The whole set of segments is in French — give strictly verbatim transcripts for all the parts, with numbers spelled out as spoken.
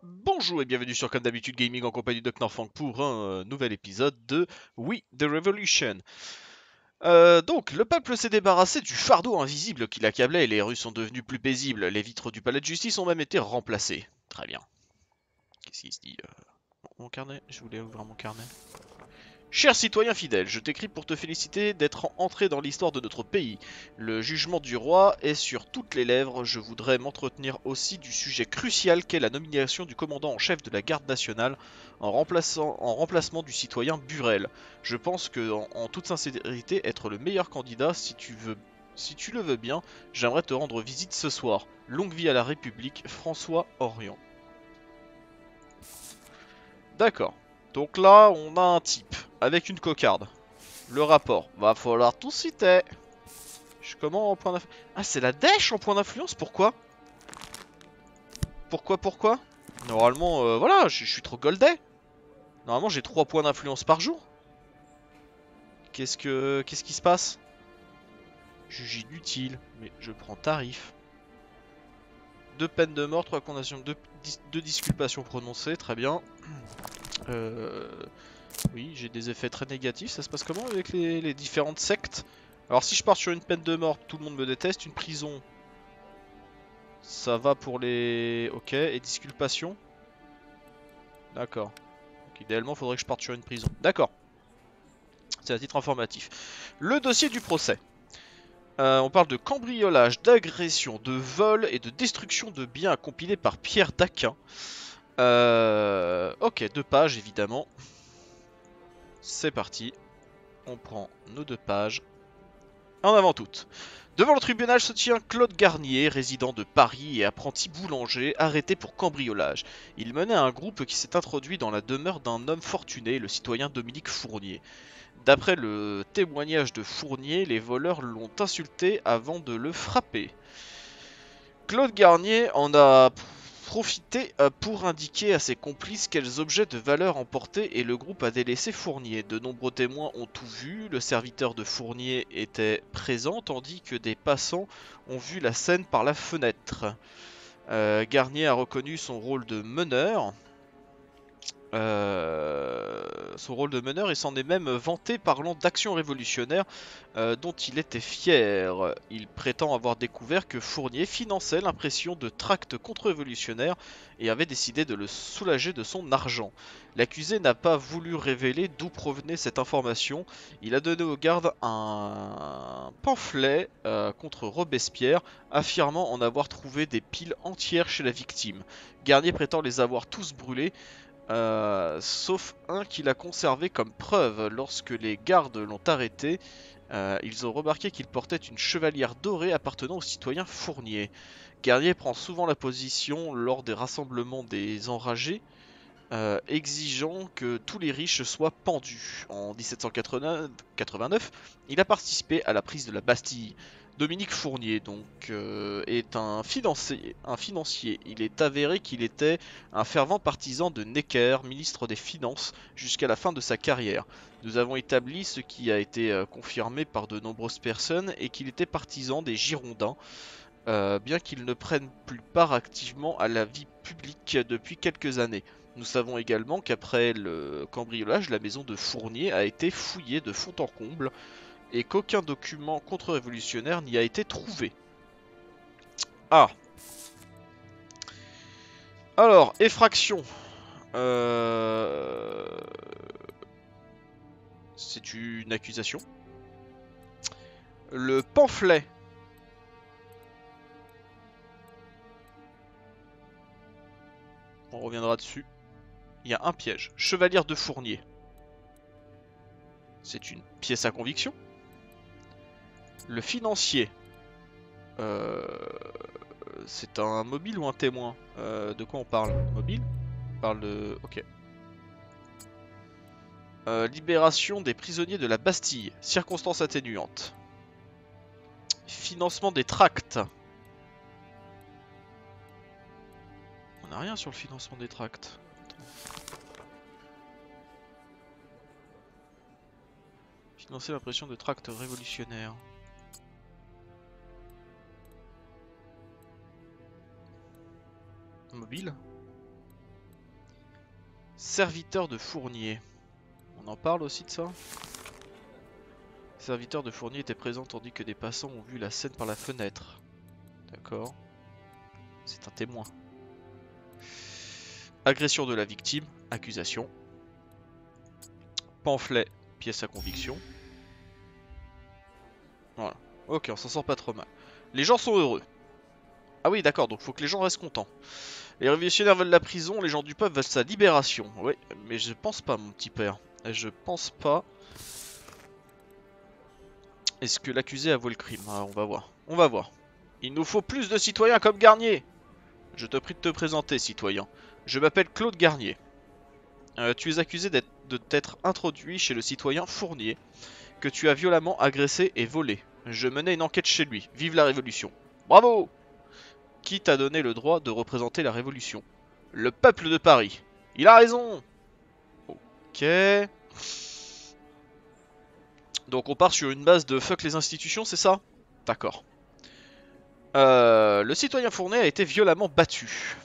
Bonjour et bienvenue sur Comme d'habitude Gaming en compagnie de Knorfang pour un euh, nouvel épisode de We The Revolution. Euh, donc, le peuple s'est débarrassé du fardeau invisible qui l'accablait et les rues sont devenues plus paisibles. Les vitres du palais de justice ont même été remplacées. Très bien. Qu'est-ce qu'il se dit euh, Mon carnet. Je voulais ouvrir mon carnet. Cher citoyen fidèle, je t'écris pour te féliciter d'être entré dans l'histoire de notre pays. Le jugement du roi est sur toutes les lèvres. Je voudrais m'entretenir aussi du sujet crucial qu'est la nomination du commandant en chef de la garde nationale en, remplaçant, en remplacement du citoyen Burel. Je pense que, en, en toute sincérité, être le meilleur candidat, si tu veux, si tu le veux bien, j'aimerais te rendre visite ce soir. Longue vie à la République, François Orion. D'accord. Donc là, on a un type avec une cocarde. Le rapport. Va falloir tout citer. Je comment en point d'influence. Ah, c'est la dèche en point d'influence. Pourquoi Pourquoi Pourquoi Normalement, euh, voilà, je suis trop goldé. Normalement, j'ai trois points d'influence par jour. Qu'est-ce que qu'est-ce qui se passe? Juge inutile, mais je prends tarif. Deux peines de mort, trois condamnations, deux, dis deux disculpations prononcées, très bien. Euh, oui, j'ai des effets très négatifs. Ça se passe comment avec les, les différentes sectes? Alors si je pars sur une peine de mort, tout le monde me déteste. Une prison, ça va pour les... Ok, et disculpation. D'accord. Donc idéalement, il faudrait que je parte sur une prison. D'accord. C'est à titre informatif. Le dossier du procès. Euh, on parle de cambriolage, d'agression, de vol et de destruction de biens compilés par Pierre Daquin. Euh... Ok, deux pages évidemment. C'est parti. On prend nos deux pages. En avant toutes. Devant le tribunal se tient Claude Garnier, résident de Paris et apprenti boulanger, arrêté pour cambriolage. Il menait un groupe qui s'est introduit dans la demeure d'un homme fortuné, le citoyen Dominique Fournier. D'après le témoignage de Fournier, les voleurs l'ont insulté avant de le frapper. Claude Garnier en a profité pour indiquer à ses complices quels objets de valeur emportaient et le groupe a délaissé Fournier. De nombreux témoins ont tout vu, le serviteur de Fournier était présent tandis que des passants ont vu la scène par la fenêtre. Euh, Garnier a reconnu son rôle de meneur. Euh, son rôle de meneur et s'en est même vanté parlant d'actions révolutionnaires euh, dont il était fier. Il prétend avoir découvert que Fournier finançait l'impression de tracts contre-révolutionnaires et avait décidé de le soulager de son argent. L'accusé n'a pas voulu révéler d'où provenait cette information. Il a donné aux gardes un pamphlet euh, contre Robespierre, affirmant en avoir trouvé des piles entières chez la victime. Garnier prétend les avoir tous brûlés, euh, sauf un qu'il a conservé comme preuve. Lorsque les gardes l'ont arrêté, euh, ils ont remarqué qu'il portait une chevalière dorée appartenant au citoyen Fournier. Garnier prend souvent la position lors des rassemblements des enragés, euh, exigeant que tous les riches soient pendus. En mille sept cent quatre-vingt-neuf, il a participé à la prise de la Bastille. Dominique Fournier donc euh, est un financier, un financier. Il est avéré qu'il était un fervent partisan de Necker, ministre des Finances, jusqu'à la fin de sa carrière. Nous avons établi ce qui a été euh, confirmé par de nombreuses personnes et qu'il était partisan des Girondins, euh, bien qu'il ne prenne plus part activement à la vie publique depuis quelques années. Nous savons également qu'après le cambriolage, la maison de Fournier a été fouillée de fond en comble et qu'aucun document contre-révolutionnaire n'y a été trouvé. Ah. Alors, effraction. Euh... C'est une accusation. Le pamphlet. On reviendra dessus. Il y a un piège. Chevalière de Fournier. C'est une pièce à conviction. Le financier. Euh... C'est un mobile ou un témoin? euh, De quoi on parle? Mobile? On parle de... Ok. Euh, libération des prisonniers de la Bastille. Circonstances atténuantes. Financement des tracts. On n'a rien sur le financement des tracts. Financer l'impression de tracts révolutionnaires. Mobile. Serviteur de Fournier. On en parle aussi de ça? Serviteur de Fournier était présent tandis que des passants ont vu la scène par la fenêtre. D'accord. C'est un témoin. Agression de la victime. Accusation. Pamphlet. Pièce à conviction. Voilà. Ok, on s'en sort pas trop mal. Les gens sont heureux. Ah oui, d'accord, donc faut que les gens restent contents. Les révolutionnaires veulent la prison, les gens du peuple veulent sa libération. Oui, mais je pense pas, mon petit père. Je pense pas. Est-ce que l'accusé avoué le crime? Ah, on va voir. On va voir. Il nous faut plus de citoyens comme Garnier. Je te prie de te présenter, citoyen. Je m'appelle Claude Garnier. Euh, tu es accusé de t'être introduit chez le citoyen Fournier, que tu as violemment agressé et volé. Je menais une enquête chez lui. Vive la Révolution. Bravo! Qui t'a donné le droit de représenter la Révolution? Le peuple de Paris. Il a raison! Ok. Donc on part sur une base de fuck les institutions, c'est ça? D'accord. Euh, le citoyen Fournier a été violemment battu.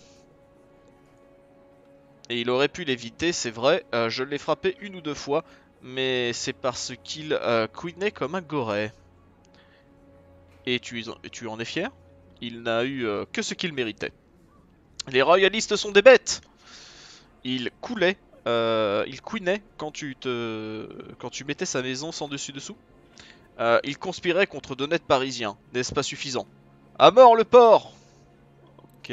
Et il aurait pu l'éviter, c'est vrai. Euh, je l'ai frappé une ou deux fois, mais c'est parce qu'il euh, couinait comme un goret. Et tu, tu en es fier? Il n'a eu euh, que ce qu'il méritait. Les royalistes sont des bêtes! Il coulait, euh, il couinait quand tu te, quand tu mettais sa maison sans dessus dessous. Euh, il conspirait contre d'honnêtes parisiens, n'est-ce pas suffisant? À mort le porc! Ok.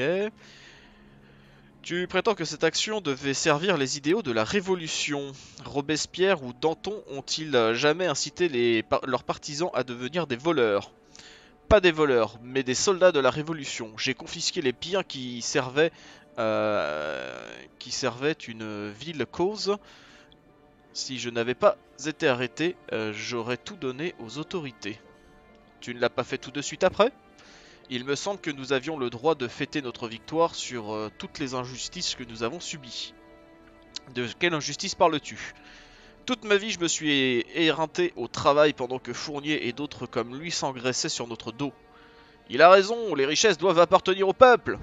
Tu prétends que cette action devait servir les idéaux de la Révolution. Robespierre ou Danton ont-ils jamais incité les, leurs partisans à devenir des voleurs? Pas des voleurs, mais des soldats de la Révolution. J'ai confisqué les biens qui servaient, euh, qui servaient une vile cause. Si je n'avais pas été arrêté, euh, j'aurais tout donné aux autorités. Tu ne l'as pas fait tout de suite après? Il me semble que nous avions le droit de fêter notre victoire sur euh, toutes les injustices que nous avons subies. De quelle injustice parles-tu? Toute ma vie, je me suis éreinté au travail pendant que Fournier et d'autres comme lui s'engraissaient sur notre dos. Il a raison, les richesses doivent appartenir au peuple.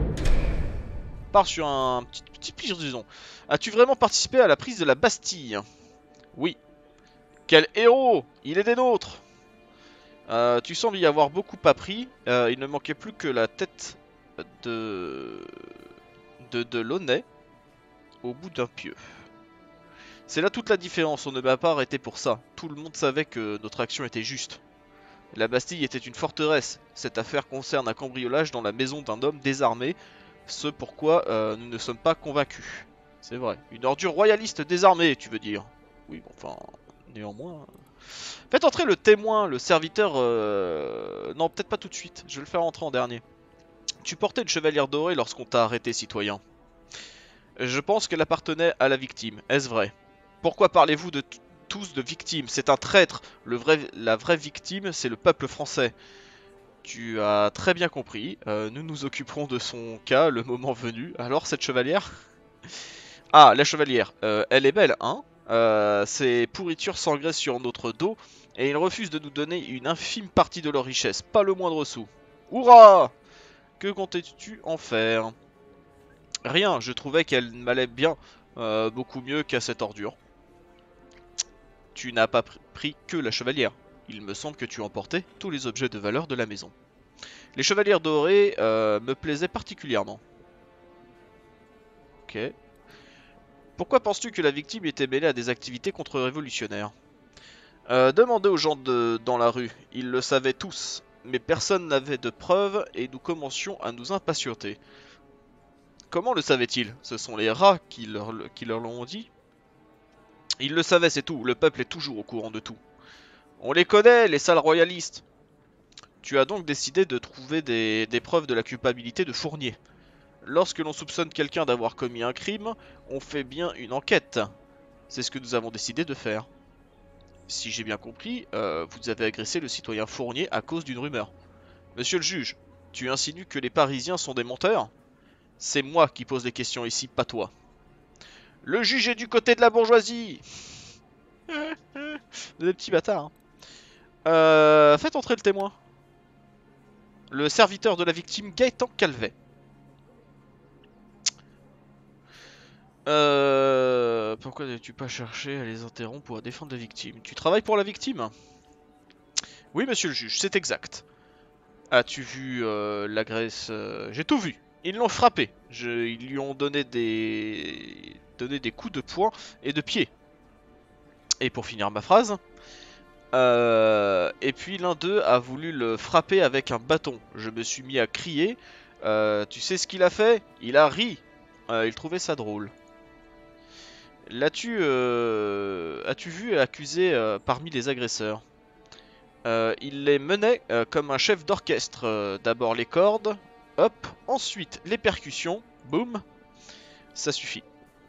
Part sur un petit, petit pire, disons. As-tu vraiment participé à la prise de la Bastille? Oui. Quel héros! Il est des nôtres! Euh, tu sembles y avoir beaucoup appris. Euh, il ne manquait plus que la tête de de, de Launay au bout d'un pieu. C'est là toute la différence. On ne m'a pas arrêté pour ça. Tout le monde savait que notre action était juste. La Bastille était une forteresse. Cette affaire concerne un cambriolage dans la maison d'un homme désarmé. Ce pourquoi euh, nous ne sommes pas convaincus. C'est vrai. Une ordure royaliste désarmée, tu veux dire? Oui, bon, enfin, néanmoins... Faites entrer le témoin, le serviteur... Euh... Non, peut-être pas tout de suite. Je vais le faire entrer en dernier. Tu portais une chevalière dorée lorsqu'on t'a arrêté, citoyen. Je pense qu'elle appartenait à la victime. Est-ce vrai? Pourquoi parlez-vous de tous de victimes? C'est un traître. Le vrai... La vraie victime, c'est le peuple français. Tu as très bien compris. Euh, nous nous occuperons de son cas le moment venu. Alors, cette chevalière? Ah, la chevalière. Euh, elle est belle, hein? Euh, ces pourritures s'engraissent sur notre dos et ils refusent de nous donner une infime partie de leur richesse, pas le moindre sou. Hurrah! Que comptais-tu en faire? Rien, je trouvais qu'elle m'allait bien, euh, beaucoup mieux qu'à cette ordure. Tu n'as pas pris que la chevalière. Il me semble que tu emportais tous les objets de valeur de la maison. Les chevalières dorées euh, me plaisaient particulièrement. Ok. Pourquoi penses-tu que la victime était mêlée à des activités contre-révolutionnaires? euh, Demandez aux gens de, dans la rue, ils le savaient tous, mais personne n'avait de preuves et nous commencions à nous impatienter. Comment le savaient-ils? Ce sont les rats qui leur, qui leur l'ont dit? Ils le savaient, c'est tout, le peuple est toujours au courant de tout. On les connaît, les sales royalistes. Tu as donc décidé de trouver des, des preuves de la culpabilité de Fournier. Lorsque l'on soupçonne quelqu'un d'avoir commis un crime, on fait bien une enquête. C'est ce que nous avons décidé de faire. Si j'ai bien compris, euh, vous avez agressé le citoyen Fournier à cause d'une rumeur. Monsieur le juge, tu insinues que les Parisiens sont des menteurs? C'est moi qui pose les questions ici, pas toi. Le juge est du côté de la bourgeoisie. Des petits bâtards. Hein. Euh, faites entrer le témoin. Le serviteur de la victime, Gaëtan Calvet. Euh... pourquoi n'as-tu pas cherché à les interrompre pour défendre la victime? Tu travailles pour la victime? Oui, monsieur le juge, c'est exact. As-tu vu euh, l'agresse euh, J'ai tout vu. Ils l'ont frappé. Je... Ils lui ont donné des... donné des coups de poing et de pied. Et pour finir ma phrase, euh... et puis l'un d'eux a voulu le frapper avec un bâton. Je me suis mis à crier. Euh, tu sais ce qu'il a fait? Il a ri. Euh, il trouvait ça drôle. L'as-tu euh... as-tu vu accusé euh, parmi les agresseurs? Euh, il les menait euh, comme un chef d'orchestre. Euh, D'abord les cordes, hop, ensuite les percussions, boum, ça suffit.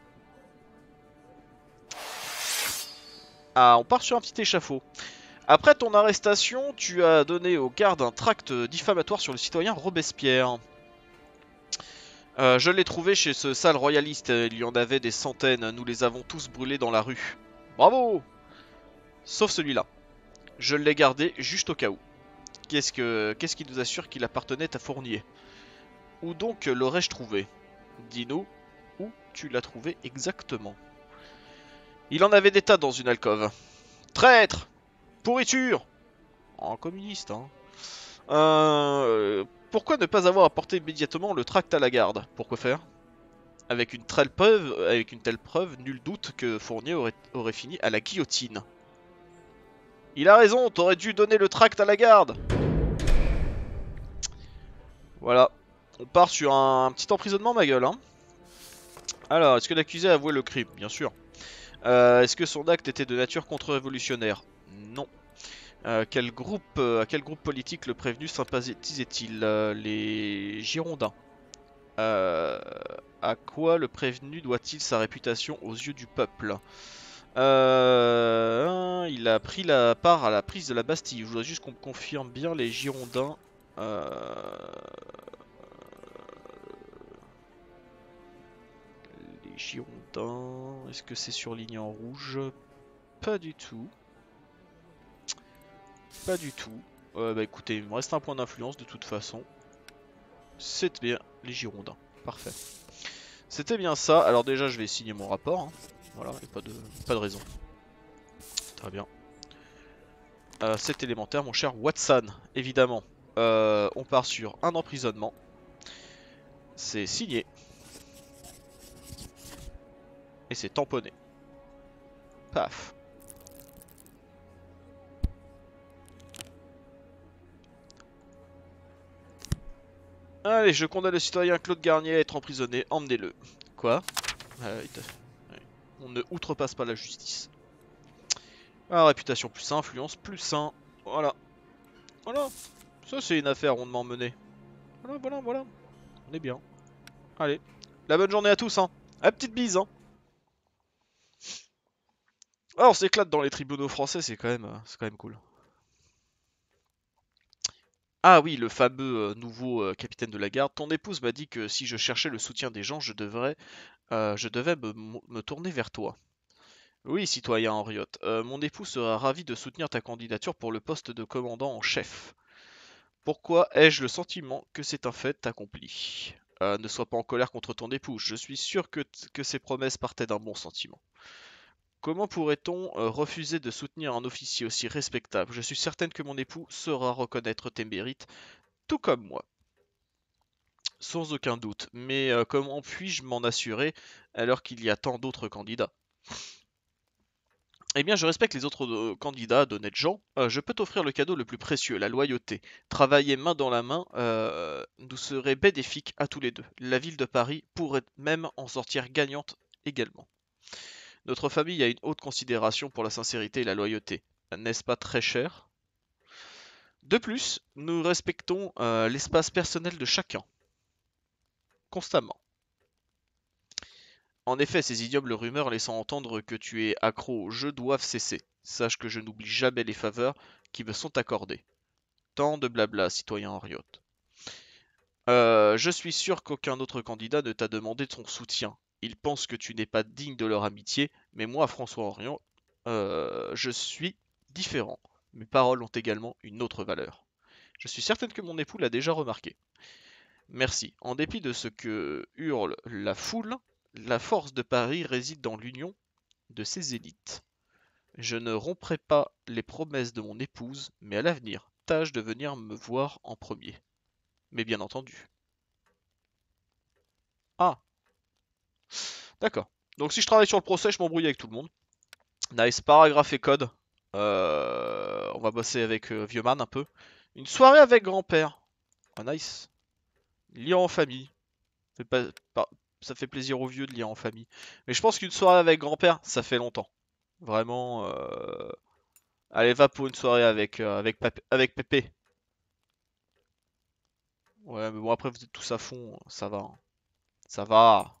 Ah, on part sur un petit échafaud. Après ton arrestation, tu as donné aux gardes un tract diffamatoire sur le citoyen Robespierre. Euh, je l'ai trouvé chez ce sale royaliste, il y en avait des centaines, nous les avons tous brûlés dans la rue. Bravo! Sauf celui-là. Je l'ai gardé juste au cas où. Qu'est-ce que, qu'est-ce qui nous assure qu'il appartenait à Fournier? Où donc l'aurais-je trouvé? Dis-nous, où tu l'as trouvé exactement? Il en avait des tas dans une alcôve. Traître! Pourriture! En communiste, hein. Euh, pourquoi ne pas avoir apporté immédiatement le tract à la garde? Pourquoi faire? Avec une telle preuve, avec une telle preuve, nul doute que Fournier aurait, aurait fini à la guillotine. Il a raison, t'aurais dû donner le tract à la garde. Voilà. On part sur un petit emprisonnement, ma gueule, hein. Alors, est-ce que l'accusé a avoué le crime? Bien sûr. Euh, est-ce que son acte était de nature contre-révolutionnaire? Non. Euh, quel groupe, euh, à quel groupe politique le prévenu sympathisait-il? euh, Les Girondins. Euh, à quoi le prévenu doit-il sa réputation aux yeux du peuple? euh, Il a pris la part à la prise de la Bastille. Je voudrais juste qu'on me confirme bien les Girondins. Euh, les Girondins... Est-ce que c'est surligné en rouge? Pas du tout. Pas du tout. Euh, bah écoutez, il me reste un point d'influence de toute façon. C'est bien les Girondins. Parfait. C'était bien ça. Alors déjà, je vais signer mon rapport. Hein. Voilà, et pas de, pas de raison. Très bien. Euh, c'est élémentaire, mon cher Watson. Évidemment. Euh, on part sur un emprisonnement. C'est signé. Et c'est tamponné. Paf. Allez, je condamne le citoyen Claude Garnier à être emprisonné. Emmenez-le. Quoi? euh, On ne outrepasse pas la justice. Ah, réputation plus un, influence plus un. Voilà. Voilà. Ça, c'est une affaire rondement menée. Voilà, voilà, voilà. On est bien. Allez. La bonne journée à tous, hein. À petite bise, hein. Ah, on s'éclate dans les tribunaux français, c'est quand même, euh, c'est quand même cool. Ah oui, le fameux euh, nouveau euh, capitaine de la garde. Ton épouse m'a dit que si je cherchais le soutien des gens, je devrais, euh, je devais me, me tourner vers toi. Oui, citoyen Henriot. Euh, mon époux sera ravi de soutenir ta candidature pour le poste de commandant en chef. Pourquoi ai-je le sentiment que c'est un fait accompli? Euh, Ne sois pas en colère contre ton époux. Je suis sûr que, que ses promesses partaient d'un bon sentiment. Comment pourrait-on euh, refuser de soutenir un officier aussi respectable? Je suis certaine que mon époux saura reconnaître tes mérites, tout comme moi. Sans aucun doute. Mais euh, comment puis-je m'en assurer alors qu'il y a tant d'autres candidats? Eh bien, je respecte les autres euh, candidats d'honnêtes gens. Euh, je peux t'offrir le cadeau le plus précieux, la loyauté. Travailler main dans la main euh, nous serait bénéfique à tous les deux. La ville de Paris pourrait même en sortir gagnante également. Notre famille a une haute considération pour la sincérité et la loyauté. N'est-ce pas très cher? De plus, nous respectons euh, l'espace personnel de chacun, constamment. En effet, ces ignobles rumeurs laissant entendre que tu es accro au jeu doivent cesser. Sache que je n'oublie jamais les faveurs qui me sont accordées. Tant de blabla, citoyen Henriot. Euh, je suis sûr qu'aucun autre candidat ne t'a demandé ton soutien. Ils pensent que tu n'es pas digne de leur amitié, mais moi, François Henriot, euh, je suis différent. Mes paroles ont également une autre valeur. Je suis certaine que mon époux l'a déjà remarqué. Merci. En dépit de ce que hurle la foule, la force de Paris réside dans l'union de ses élites. Je ne romprai pas les promesses de mon épouse, mais à l'avenir, tâche de venir me voir en premier. Mais bien entendu. Ah, d'accord. Donc si je travaille sur le procès, je m'embrouille avec tout le monde. Nice, paragraphe et code. Euh, on va bosser avec euh, Vieux Man un peu. Une soirée avec grand-père. Ah nice. Lire en famille. Fait pas- pas- ça fait plaisir aux vieux de lire en famille. Mais je pense qu'une soirée avec grand-père, ça fait longtemps. Vraiment. Euh... Allez, va pour une soirée avec, euh, avec, Papé- avec Pépé. Ouais, mais bon, après, vous êtes tous à fond. Ça va. hein. Ça va.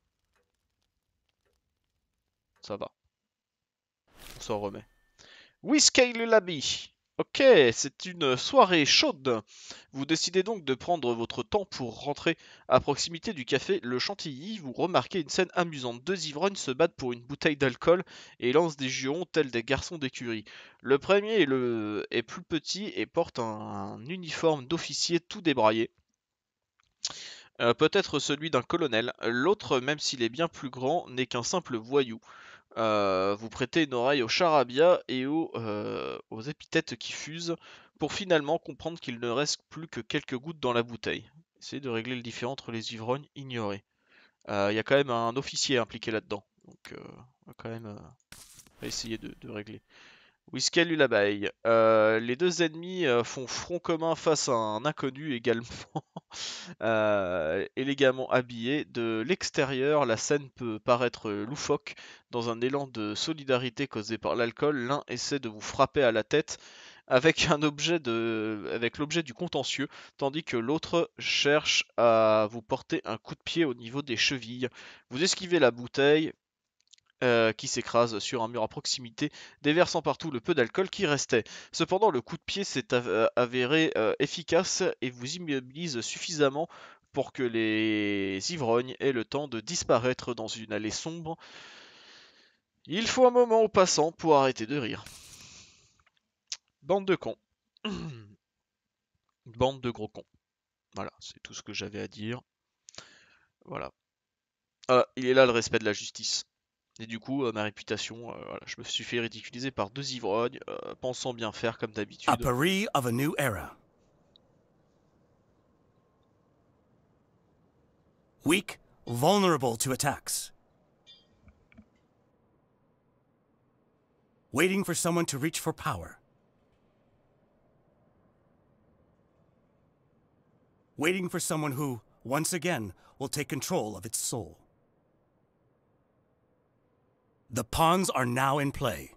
Ça va. On s'en remet. Whiskey Lullaby. Ok, c'est une soirée chaude. Vous décidez donc de prendre votre temps pour rentrer à proximité du café Le Chantilly. Vous remarquez une scène amusante. Deux ivrognes se battent pour une bouteille d'alcool et lancent des jurons tels des garçons d'écurie. Le premier est, le... est plus petit et porte un, un uniforme d'officier tout débraillé. Euh, peut-être celui d'un colonel. L'autre, même s'il est bien plus grand, n'est qu'un simple voyou. Euh, vous prêtez une oreille au charabia et aux, euh, aux épithètes qui fusent pour finalement comprendre qu'il ne reste plus que quelques gouttes dans la bouteille. Essayez de régler le différend entre les ivrognes ignorés. Euh, Il y a quand même un officier impliqué là-dedans, donc euh, on va quand même euh, essayer de, de régler. Whisky Lullaby. Euh, les deux ennemis euh, font front commun face à un inconnu également euh, élégamment habillé. De l'extérieur, la scène peut paraître loufoque. Dans un élan de solidarité causé par l'alcool, l'un essaie de vous frapper à la tête avec un objet de, avec l'objet du contentieux, tandis que l'autre cherche à vous porter un coup de pied au niveau des chevilles. Vous esquivez la bouteille, euh, qui s'écrase sur un mur à proximité, déversant partout le peu d'alcool qui restait. Cependant, le coup de pied s'est av- avéré euh, efficace et vous immobilise suffisamment pour que les ivrognes aient le temps de disparaître dans une allée sombre. Il faut un moment aux passants pour arrêter de rire. Bande de cons. Bande de gros cons. Voilà, c'est tout ce que j'avais à dire. Voilà. Ah, il est là le respect de la justice. Et du coup, euh, ma réputation, euh, voilà, je me suis fait ridiculiser par deux ivrognes, euh, pensant bien faire comme A d'habitude. Paris of a new era. Weak, vulnerable to attacks. Waiting for someone to reach for power. Waiting for someone who, once again, will take control of its soul. The pawns are now in play.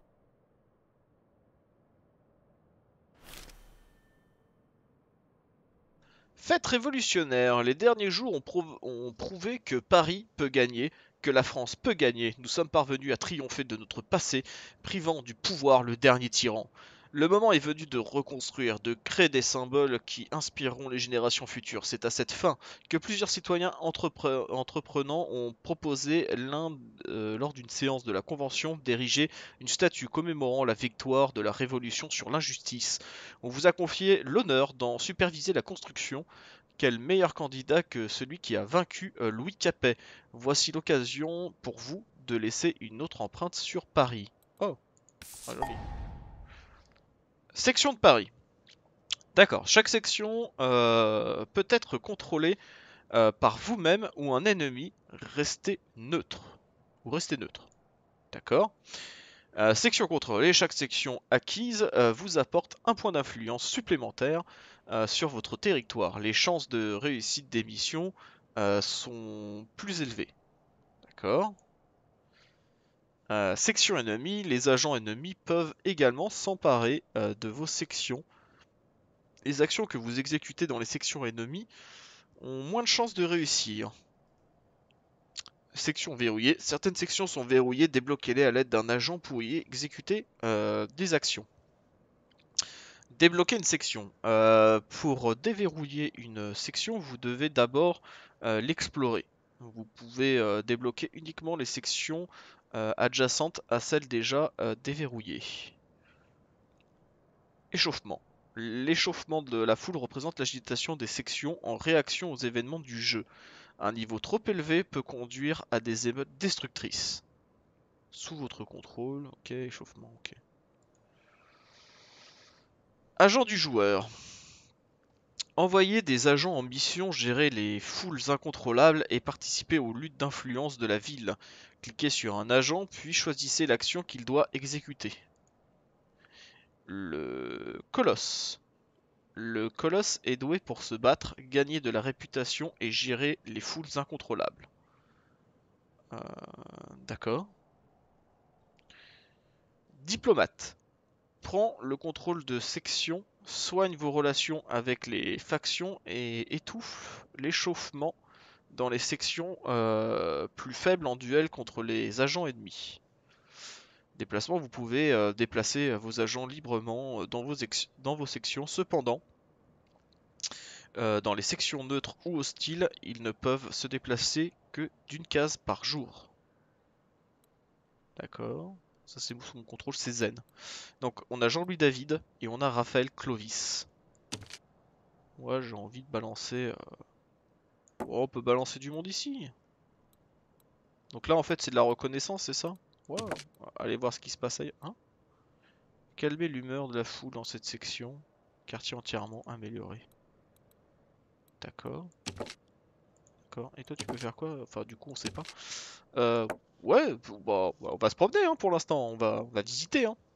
Fête révolutionnaire, les derniers jours ont, prou- ont prouvé que Paris peut gagner, que la France peut gagner. Nous sommes parvenus à triompher de notre passé, privant du pouvoir le dernier tyran. Le moment est venu de reconstruire, de créer des symboles qui inspireront les générations futures. C'est à cette fin que plusieurs citoyens entrepre- entreprenants ont proposé l'un, euh, lors d'une séance de la Convention, d'ériger une statue commémorant la victoire de la Révolution sur l'injustice. On vous a confié l'honneur d'en superviser la construction. Quel meilleur candidat que celui qui a vaincu euh, Louis Capet. Voici l'occasion pour vous de laisser une autre empreinte sur Paris. Oh, ah, joli. Section de Paris. D'accord, chaque section euh, peut être contrôlée euh, par vous-même ou un ennemi. Restez neutre. Ou restez neutre. D'accord. Euh, section contrôlée, chaque section acquise euh, vous apporte un point d'influence supplémentaire euh, sur votre territoire. Les chances de réussite des missions euh, sont plus élevées. D'accord. Euh, section ennemie, les agents ennemis peuvent également s'emparer euh, de vos sections. Les actions que vous exécutez dans les sections ennemies ont moins de chances de réussir. Section verrouillée, certaines sections sont verrouillées, débloquez-les à l'aide d'un agent pour y exécuter euh, des actions. Débloquer une section. Euh, pour déverrouiller une section, vous devez d'abord euh, l'explorer. Vous pouvez euh, débloquer uniquement les sections euh, adjacentes à celles déjà euh, déverrouillées. Échauffement. L'échauffement de la foule représente l'agitation des sections en réaction aux événements du jeu. Un niveau trop élevé peut conduire à des émeutes destructrices. Sous votre contrôle, ok, échauffement, ok. Agent du joueur. Envoyer des agents en mission gérer les foules incontrôlables et participer aux luttes d'influence de la ville. Cliquez sur un agent, puis choisissez l'action qu'il doit exécuter. Le Colosse. Le Colosse est doué pour se battre, gagner de la réputation et gérer les foules incontrôlables. Euh, D'accord. Diplomate. Prend le contrôle de sections, soigne vos relations avec les factions et étouffe l'échauffement dans les sections euh, plus faibles en duel contre les agents ennemis. Déplacement, vous pouvez euh, déplacer vos agents librement dans vos, dans vos sections. Cependant, euh, dans les sections neutres ou hostiles, ils ne peuvent se déplacer que d'une case par jour. D'accord. Ça c'est sous mon contrôle, c'est zen. Donc on a Jean-Louis David et on a Raphaël Clovis. Ouais, j'ai envie de balancer... Euh... Oh, on peut balancer du monde ici. Donc là en fait c'est de la reconnaissance, c'est ça? Ouais, allez voir ce qui se passe ailleurs. Hein, calmer l'humeur de la foule dans cette section. Quartier entièrement amélioré. D'accord. D'accord. Et toi tu peux faire quoi? Enfin du coup on sait pas. Euh, ouais, bah, on va se promener hein, pour l'instant. On va, on va visiter. Hein.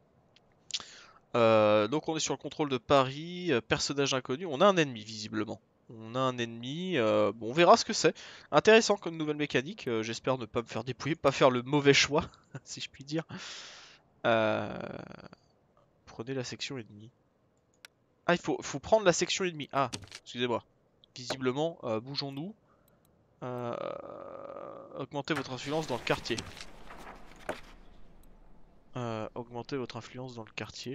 Euh, donc on est sur le contrôle de Paris. Euh, personnage inconnu. On a un ennemi visiblement. On a un ennemi. Euh, bon, on verra ce que c'est. Intéressant comme nouvelle mécanique. Euh, J'espère ne pas me faire dépouiller, pas faire le mauvais choix, si je puis dire. Euh... Prenez la section ennemie. Ah, il faut, faut prendre la section ennemie. Ah, excusez-moi. Visiblement, euh, bougeons-nous. Euh, augmentez votre influence dans le quartier. Euh, augmentez votre influence dans le quartier.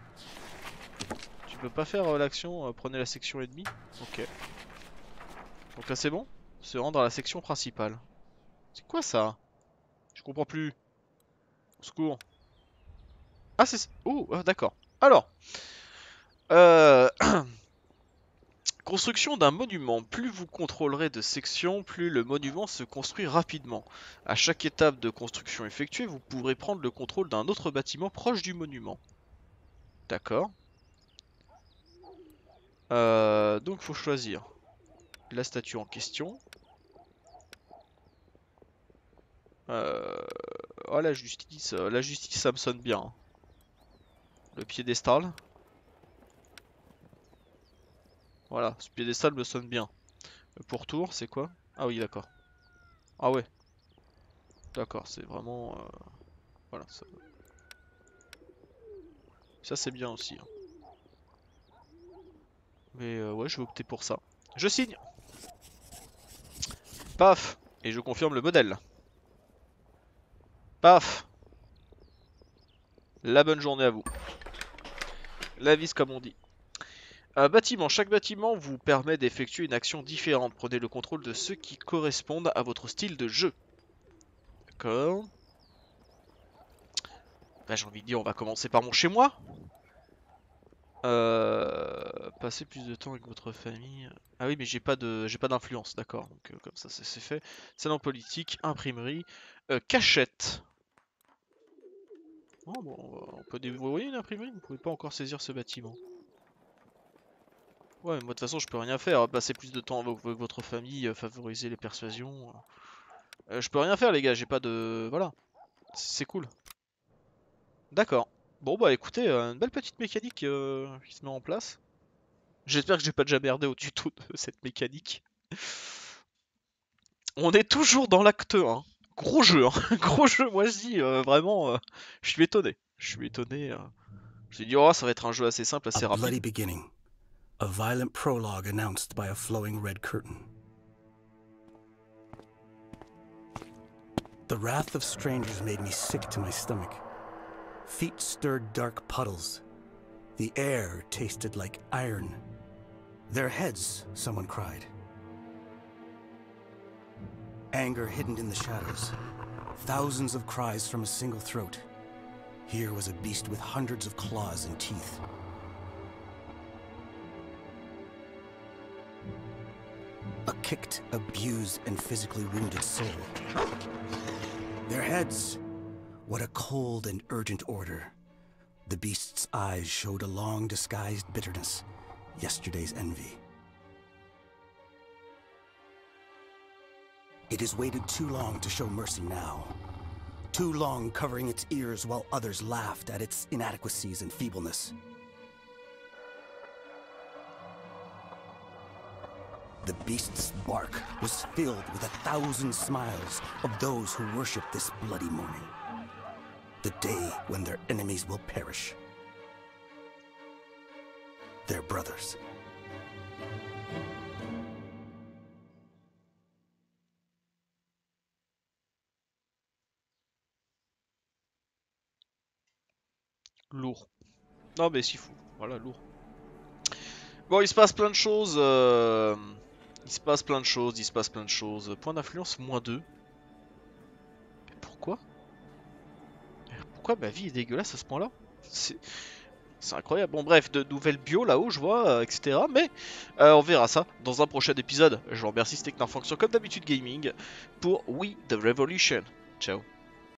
Tu peux pas faire euh, l'action, euh, prenez la section ennemie. Ok. Donc là c'est bon. Se rendre à la section principale. C'est quoi ça? Je comprends plus. Au secours. Ah c'est... Oh, ah, d'accord. Alors. Euh... Construction d'un monument. Plus vous contrôlerez de sections, plus le monument se construit rapidement. À chaque étape de construction effectuée, vous pourrez prendre le contrôle d'un autre bâtiment proche du monument. D'accord. Euh, donc il faut choisir la statue en question. Euh... Oh la justice, euh, la justice ça me sonne bien. Hein. Le piédestal. Voilà, ce piédestal me sonne bien. Le pourtour, c'est quoi? Ah oui, d'accord. Ah ouais. D'accord, c'est vraiment... Euh... Voilà, ça, ça c'est bien aussi. Hein. Mais euh, ouais, je vais opter pour ça. Je signe. Paf. Et je confirme le modèle. Paf. La bonne journée à vous. La vis comme on dit. Un bâtiment. Chaque bâtiment vous permet d'effectuer une action différente. Prenez le contrôle de ceux qui correspondent à votre style de jeu. D'accord. Bah, j'ai envie de dire, on va commencer par mon chez moi. Euh, passer plus de temps avec votre famille. Ah oui, mais j'ai pas de, j'ai pas d'influence, d'accord. Donc euh, comme ça, c'est fait. Salon politique, imprimerie, euh, cachette. Oh, bon, on peut dévoyer une imprimerie. Vous pouvez pas encore saisir ce bâtiment. Ouais, mais moi de toute façon, je peux rien faire. Passer plus de temps avec, avec votre famille, euh, favoriser les persuasions. Euh, je peux rien faire, les gars. J'ai pas de, voilà. C'est cool. D'accord. Bon bah écoutez, euh, une belle petite mécanique euh, qui se met en place. J'espère que j'ai pas déjà merdé au tuto de cette mécanique. On est toujours dans l'acte un. Gros jeu, hein. Gros jeu, moi je dis euh, vraiment, euh, je suis étonné. Je suis étonné. Euh... Je me suis dit, oh, ça va être un jeu assez simple, assez A bloody rapide. beginning. A violent prologue announced by a flowing red curtain. The wrath of strangers made me sick to my stomach. Feet stirred dark puddles. The air tasted like iron. Their heads, someone cried. Anger hidden in the shadows. Thousands of cries from a single throat. Here was a beast with hundreds of claws and teeth. A kicked, abused, and physically wounded soul. Their heads, What a cold and urgent order. The beast's eyes showed a long-disguised bitterness, yesterday's envy. It has waited too long to show mercy now. Too long covering its ears while others laughed at its inadequacies and feebleness. The beast's bark was filled with a thousand smiles of those who worship this bloody morning. The day when their enemies will perish. Their brothers. Lourd. Non mais s'il faut. Voilà, lourd. Bon, il se passe plein de choses. Euh... Il se passe plein de choses, il se passe plein de choses. Point d'influence, moins deux. Mais pourquoi? Pourquoi ma vie est dégueulasse à ce point-là? C'est... C'est incroyable. Bon bref, de nouvelles bio là-haut, je vois, euh, et cetera. Mais euh, on verra ça dans un prochain épisode. Je vous remercie, c'était Knarfonction comme d'habitude gaming pour We The Revolution. Ciao.